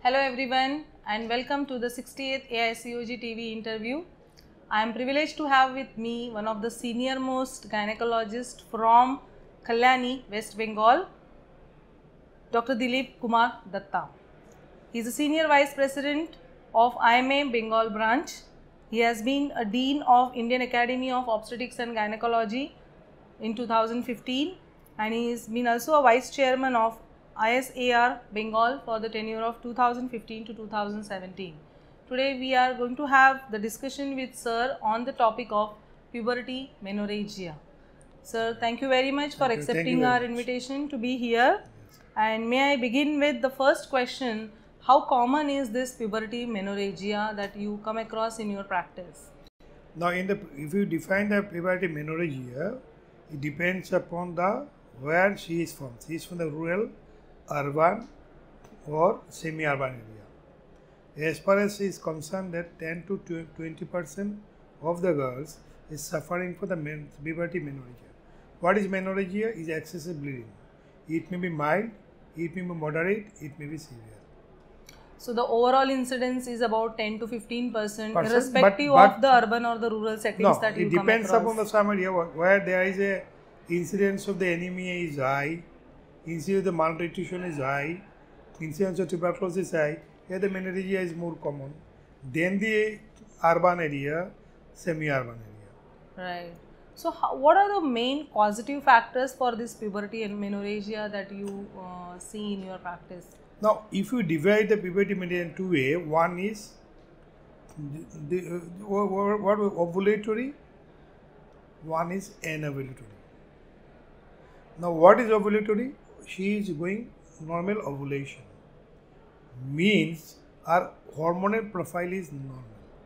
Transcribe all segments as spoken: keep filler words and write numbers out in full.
Hello everyone and welcome to the sixty-eighth A I C O G T V interview. I am privileged to have with me one of the senior most gynecologists from Kalyani, West Bengal, Doctor Dilip Kumar Datta. He is a senior vice president of I M A Bengal branch. He has been a dean of Indian Academy of Obstetrics and Gynecology in two thousand fifteen, and he has been also a vice chairman of I S A R Bengal for the tenure of two thousand fifteen to two thousand seventeen. Today we are going to have the discussion with Sir on the topic of puberty menorrhagia. Sir, thank you very much for thank accepting you, our much. invitation to be here. Yes. And may I begin with the first question, how common is this puberty menorrhagia that you come across in your practice? Now, in the if you define the puberty menorrhagia, it depends upon the where she is from. She is from the rural, urban or semi-urban area. As far as she is concerned, that ten to twenty percent of the girls is suffering for the men, puberty menorrhagia. What is menorrhagia? Is excessive bleeding. It may be mild, it may be moderate, it may be severe. So the overall incidence is about ten to fifteen percent, Percent, irrespective but, but, of the urban or the rural settings no, that you it come depends across. upon the some area where there is a incidence of the anemia is high, incidence of the malnutrition is high, incidence of tuberculosis is high. Here the menorrhagia is more common than the urban area, semi-urban area. Right. So, how, what are the main causative factors for this puberty and menorrhagia that you uh, see in your practice? Now, if you divide the puberty menorrhagia in two ways, one is the, the uh, what, what ovulatory, one is anovulatory. Now, what is ovulatory? She is going normal ovulation, means our hormonal profile is normal.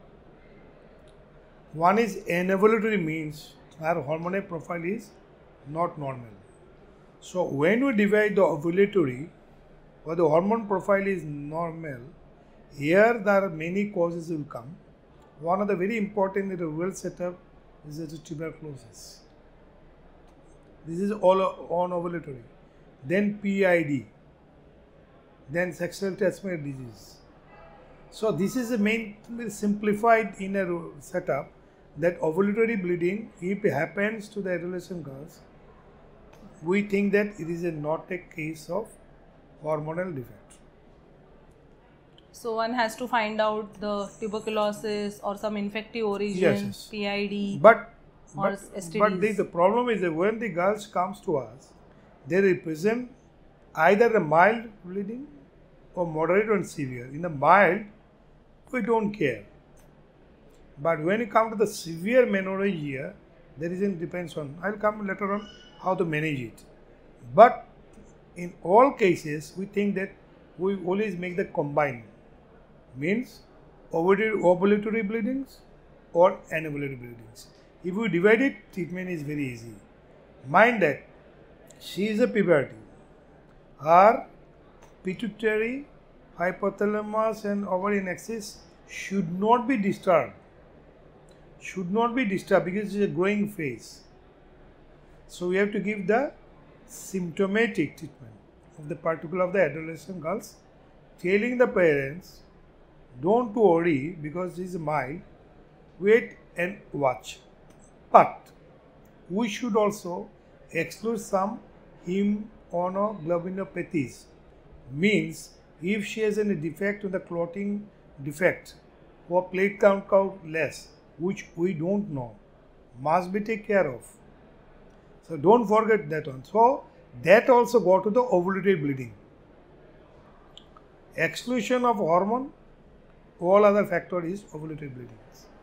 One is anovulatory, means our hormonal profile is not normal. So, when we divide the ovulatory or the hormone profile is normal, here there are many causes will come. One of the very important in the rural setup is the tuberculosis. This is all on ovulatory. Then P I D. Then sexual transmitted disease. So this is the main simplified in a setup that ovulatory bleeding, if it happens to the adolescent girls, we think that it is a not a case of hormonal defect. So one has to find out the tuberculosis or some infective origin, yes, yes. P I D but, or but, S T Ds. But the, the problem is that when the girls comes to us, they represent either a mild bleeding or moderate and severe. In the mild, we don't care. But when you come to the severe menorrhagia, the reason depends on, I'll come later on how to manage it. But in all cases, we think that we always make the combined, means ovulatory bleedings or anovulatory bleedings. If we divide it, treatment is very easy. Mind that she is a puberty. Her pituitary, hypothalamus and ovarian axis should not be disturbed. Should not be disturbed because it is a growing phase. So we have to give the symptomatic treatment of the particular of the adolescent girls, telling the parents, don't worry because this is mild, wait and watch. But we should also exclude some hemoglobinopathies, means if she has any defect in the clotting defect or platelet count count less, which we don't know, must be taken care of. So don't forget that one. So that also go to the ovulatory bleeding. Exclusion of hormone, all other factor is ovulatory bleeding.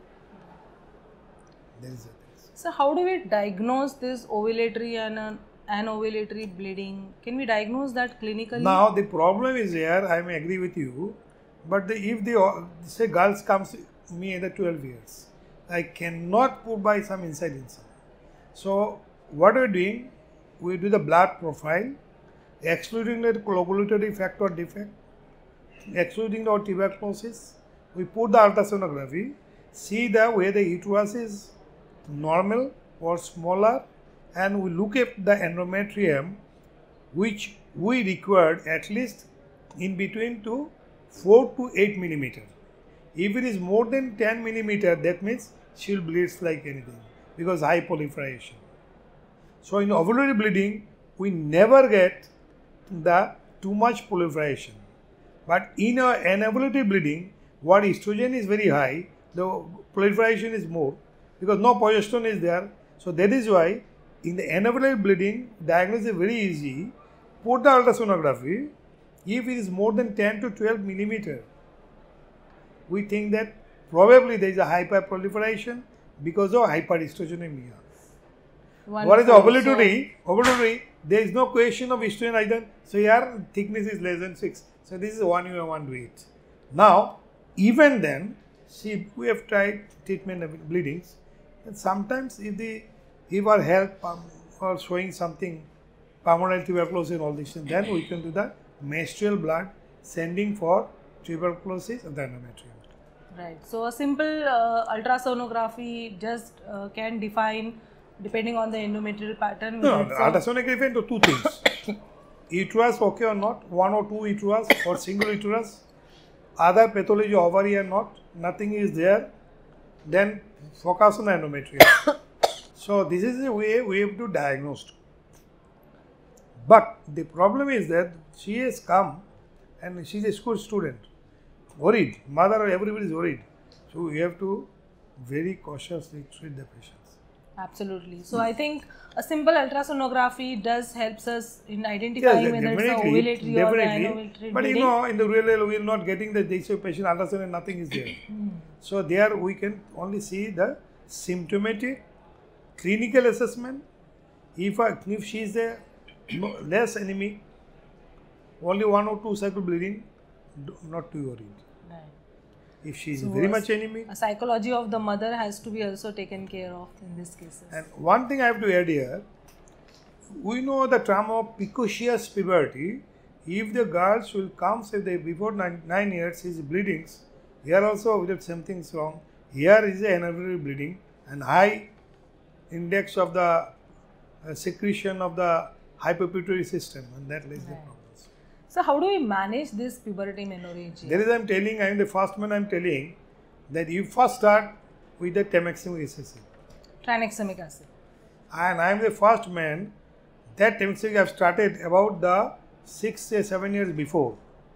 There is a So how do we diagnose this ovulatory and uh, anovulatory bleeding? Can we diagnose that clinically? Now the problem is here, I may agree with you, but the, if the say girls comes to me at the twelve years, I cannot put by some inside inside. So what we are doing, we do the blood profile, excluding the ovulatory factor defect, excluding the tuberculosis, we put the ultrasonography, see the where the uterus is normal or smaller, and we look at the endometrium, which we required at least in between to four to eight millimeter. If it is more than ten millimeter, that means she will bleed like anything because high proliferation. So in ovulatory bleeding, we never get the too much proliferation. But in a anovulatory bleeding, what estrogen is very high, the proliferation is more because no progesterone is there. So that is why in the anovulatory bleeding, diagnosis is very easy. Put the ultrasonography. If it is more than ten to twelve millimeter, we think that probably there is a hyperproliferation because of hyperestrogenemia. What is the ovulatory? So, ovulatory, there is no question of estrogen either. So here thickness is less than six. So this is one you want to eat. Now, even then, see, we have tried treatment of bleedings. And sometimes if the if our health or showing something, pulmonary tuberculosis and all this, then we can do the menstrual blood sending for tuberculosis and the endometrium. Right. So a simple uh, ultrasonography just uh, can define, depending on the endometrial pattern. No, no ultrasonography into two things. Uterus okay or not, one or two uterus or single uterus, other pathology ovary or not, nothing is there, then focus on the endometrium. So this is the way we have to diagnose. But the problem is that she has come and she is a school student, worried, mother, everybody is worried. So we have to very cautiously treat the patients. Absolutely. So I think a simple ultrasonography does helps us in identifying yes, whether it's a ovulatory or the anovulatory. But you know, in the real world, we are not getting the this patient ultrasound and nothing is there. Mm. So there we can only see the symptomatic clinical assessment. If a, if she is a no, less anemic, only one or two cycle bleeding, not too worried. Right. If she is so very much anemic, a psychology of the mother has to be also taken care of in this cases. And one thing I have to add here, we know the term of precocious puberty. If the girls will come say they before nine, nine years is bleedings, here also with something wrong. Here is a anovulatory bleeding and high index of the uh, secretion of the hypopituitary system, and that leads right. the problems. So how do we manage this puberty menorrhagia? There is I am telling, I am the first one I am telling that you first start with the temeximig acid. Tranexamic acid. And I am the first man that temeximig I have started about the six or seven years before.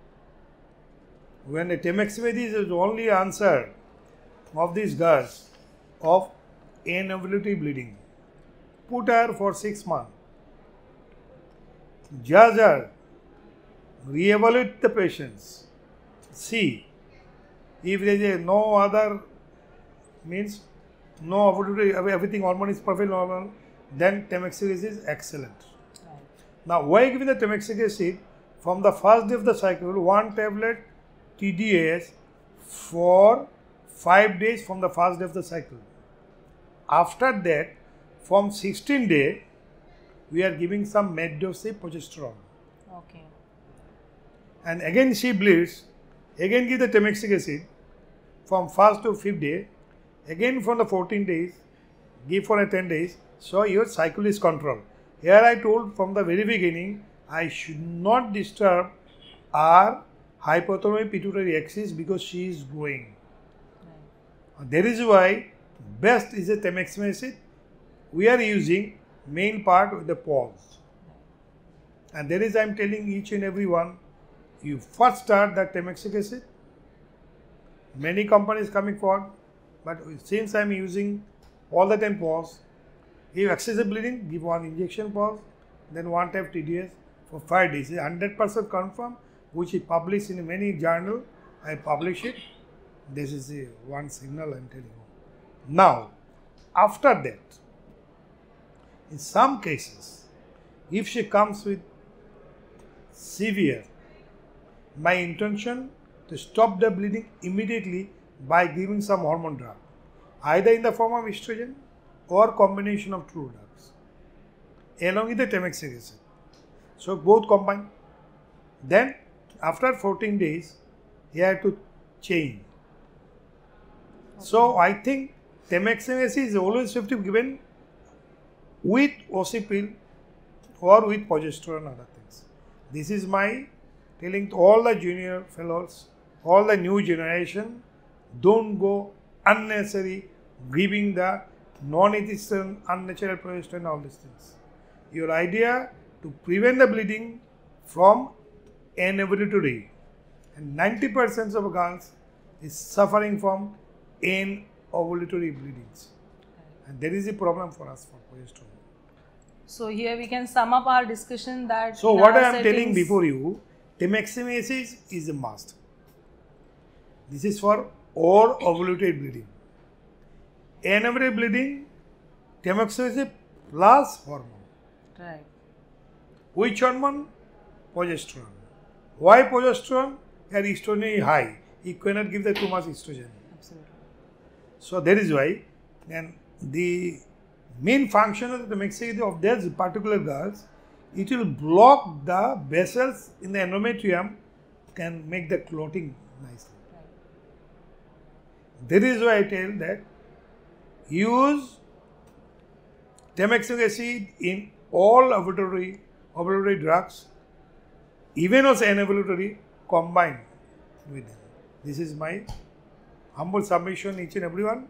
When the temeximig is the only answer of these girls of anovulatory bleeding. Put her for six months. Judge her. Re-evaluate the patients. See if there is no other means no ovulatory, everything hormone is perfect normal, then temeximig acid is excellent. Right. Now why giving the temeximig acid from the first day of the cycle, one tablet T D S for five days from the first day of the cycle. After that, from sixteen day, we are giving some med dose of progesterone. Okay. And again she bleeds, again give the temeximig acid from first to fifth day, again from the fourteen days, give for a ten days, so your cycle is controlled. Here I told from the very beginning, I should not disturb our hypothalamic pituitary axis because she is growing. Right. That is why best is a temeximig acid. We are using main part with the pause. And that is I am telling each and every one, you first start the temeximig acid. Many companies coming forward, but since I am using all the time pause, if excessive bleeding, give one injection pause, then one time T D S for five days. one hundred percent confirm, which is published in many journal. I publish it. This is the one signal I am telling you. Now, after that, in some cases, if she comes with severe, my intention to stop the bleeding immediately by giving some hormone drug, either in the form of estrogen or combination of two drugs, along with the temeximig acid. So both combined. Then after fourteen days, he had to change. Okay. So I think temeximig acid is always fifty given with O C pill or with progesterone and other things. This is my telling to all the junior fellows all the new generation don't go unnecessary giving the non-existent unnatural progesterone, all these things. Your idea to prevent the bleeding from anovulatory, and ninety percent of girls is suffering from anovulatory bleedings, and there is a problem for us for progesterone. So here we can sum up our discussion that. So in what our I am telling settings- before you, temexamycin is a must. This is for all ovulatory bleeding. Anovulatory bleeding, temexamycin plus hormone. Right. Which hormone? Progesterone. Why progesterone? Your estrogen is high. You cannot give the too much estrogen. Absolutely. So that is why, and the main function of the temexamycin of these particular girls, it will block the vessels in the endometrium, can make the clotting nicely. Right. That is why I tell that use temexamic acid in all ovulatory, ovulatory drugs, even also anovulatory, combined with them. This is my humble submission, each and everyone.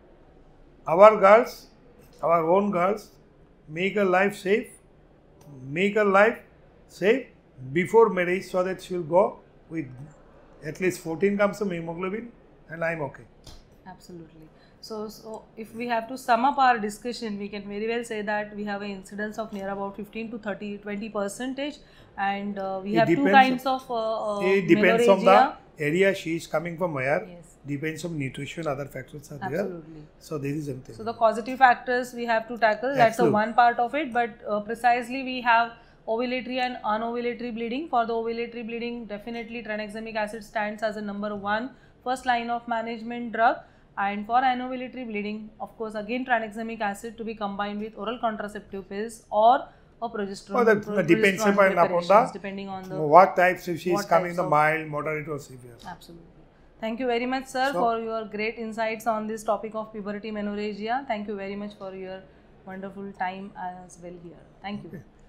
Our girls, our own girls, make a life safe, make a life safe before marriage, so that she will go with at least fourteen grams of hemoglobin, and I am okay. Absolutely. So, so if we have to sum up our discussion, we can very well say that we have an incidence of near about fifteen to thirty, twenty percentage, and uh, we It have two depends- kinds of uh, uh, It depends on the menorrhagia. area she is coming from where. Yes. Depends on nutrition, other factors are there. Absolutely. So there is something. So the causative factors we have to tackle. That's the Absolutely. one part of it. But uh, precisely we have ovulatory and unovulatory bleeding. For the ovulatory bleeding, definitely tranexamic acid stands as a number one first line of management drug. And for anovulatory bleeding, of course, again tranexamic acid to be combined with oral contraceptive pills or a progesterone. Oh, that pro- depends progesterone upon- upon preparations, the- depending on the what types, if she is what coming types the of- mild, moderate or severe. Absolutely. Thank you very much, sir, So- for your great insights on this topic of puberty menorrhagia. Thank you very much for your wonderful time as well here. Thank you. Okay.